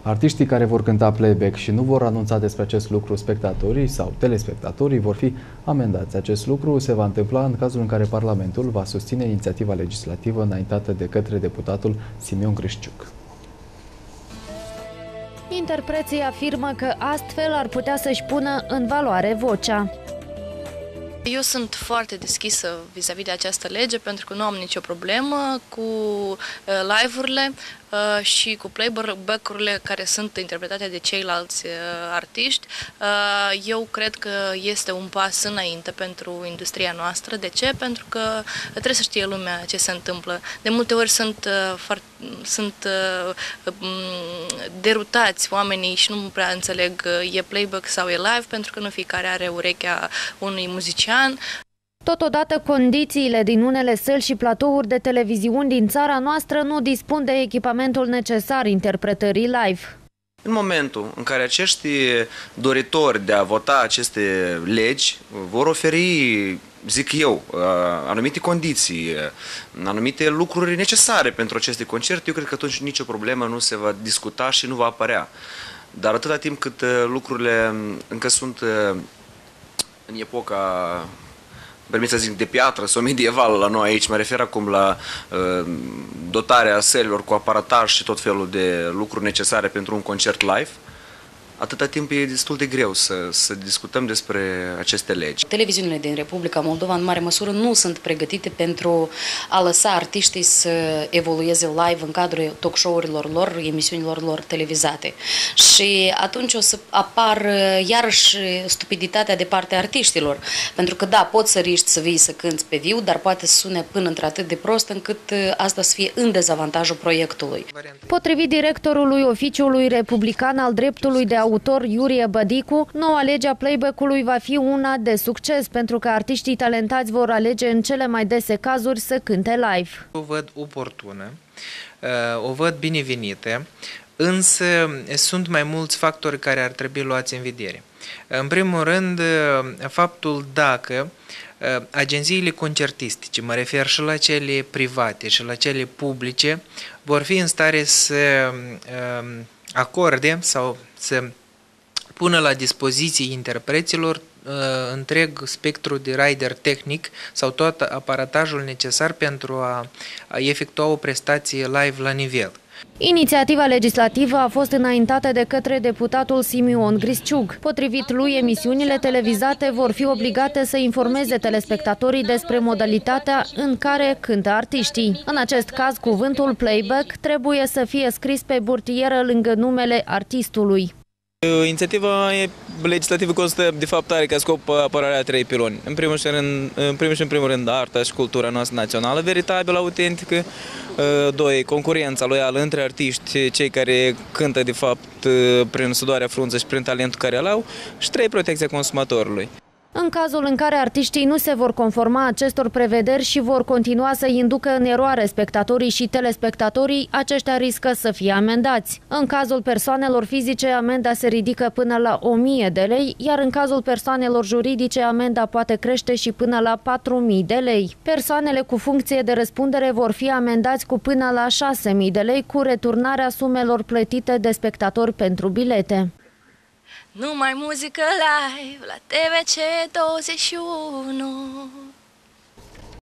Artiștii care vor cânta playback și nu vor anunța despre acest lucru spectatorii sau telespectatorii vor fi amendați. Acest lucru se va întâmpla în cazul în care Parlamentul va susține inițiativa legislativă înaintată de către deputatul Simion Grișciuc. Interpreții afirmă că astfel ar putea să-și pună în valoare vocea. Eu sunt foarte deschisă vis-a-vis de această lege pentru că nu am nicio problemă cu live-urile și cu playback-urile care sunt interpretate de ceilalți artiști. Eu cred că este un pas înainte pentru industria noastră. De ce? Pentru că trebuie să știe lumea ce se întâmplă. De multe ori sunt derutați oamenii și nu prea înțeleg e playback sau e live pentru că nu fiecare are urechea unui muzician. Totodată, condițiile din unele săli și platouri de televiziuni din țara noastră nu dispun de echipamentul necesar interpretării live. În momentul în care acești doritori de a vota aceste legi vor oferi, zic eu, anumite condiții, anumite lucruri necesare pentru aceste concerte, eu cred că atunci nicio problemă nu se va discuta și nu va apărea. Dar atâta timp cât lucrurile încă sunt în epoca, permit să zic, de piatră sau medievală la noi aici, mă refer acum la dotarea sălilor cu aparataj și tot felul de lucruri necesare pentru un concert live, atâta timp e destul de greu să discutăm despre aceste legi. Televiziunile din Republica Moldova în mare măsură nu sunt pregătite pentru a lăsa artiștii să evolueze live în cadrul talk show-urilor lor, emisiunilor lor televizate. Și atunci o să apar iarăși stupiditatea de partea artiștilor. Pentru că da, poți să riști să vii să cânți pe viu, dar poate să sune până într-atât de prost încât asta să fie în dezavantajul proiectului. Potrivit directorului Oficiului Republican al Dreptului de Autor Iurie Bădicu, noua lege a playback-ului va fi una de succes pentru că artiștii talentați vor alege în cele mai dese cazuri să cânte live. O văd oportună, o văd binevenită, însă sunt mai mulți factori care ar trebui luați în vedere. În primul rând, faptul dacă agențiile concertistice, mă refer și la cele private și la cele publice, vor fi în stare să acorde sau să pună la dispoziție interpreților întreg spectru de rider tehnic sau tot aparatajul necesar pentru a efectua o prestație live la nivel. Inițiativa legislativă a fost înaintată de către deputatul Simion Grișciuc. Potrivit lui, emisiunile televizate vor fi obligate să informeze telespectatorii despre modalitatea în care cântă artiștii. În acest caz, cuvântul playback trebuie să fie scris pe burtieră lângă numele artistului. Inițiativa legislativă constă, de fapt, are ca scop apărarea a trei piloni. În primul și în primul rând, arta și cultura noastră națională, veritabilă, autentică. Doi, concurența loială între artiști, cei care cântă, de fapt, prin sudoarea frunză și prin talentul care îl au. Și trei, protecția consumatorului. În cazul în care artiștii nu se vor conforma acestor prevederi și vor continua să inducă în eroare spectatorii și telespectatorii, aceștia riscă să fie amendați. În cazul persoanelor fizice, amenda se ridică până la 1000 de lei, iar în cazul persoanelor juridice, amenda poate crește și până la 4000 de lei. Persoanele cu funcție de răspundere vor fi amendați cu până la 6000 de lei cu returnarea sumelor plătite de spectatori pentru bilete. Numai muzică live la TVC 21.